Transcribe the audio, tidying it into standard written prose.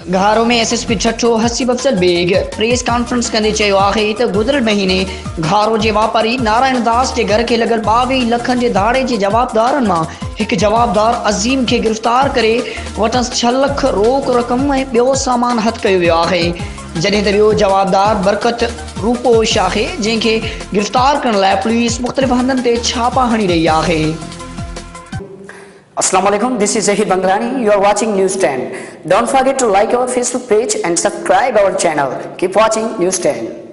घारो में एसएसपी छठो Haseeb Afzal Baig press conference कंदे चयो आहे त गुज़िरियल महीने घारो जे वापारी नारायण दास जे घर खे लॻल 22 लखनि जे धाड़े जे जवाबदारनि मां हिकु जवाबदार अज़ीम खे गिरफ़्तार करे वटसि 6 लख रोक रक़म ऐं ॿियो सामान हथ कयो वियो आहे, जॾहिं त ॿियो जवाबदार बरकत रूपोश आहे जंहिंखे गिरफ़्तार करण लाइ पुलिस मुख़्तलिफ़ हंधनि ते छापा हणी रही आहे। Assalamu alaikum, this is Zahid Banglani. You are watching News 10. Don't forget to like our Facebook page and subscribe our channel. Keep watching News 10.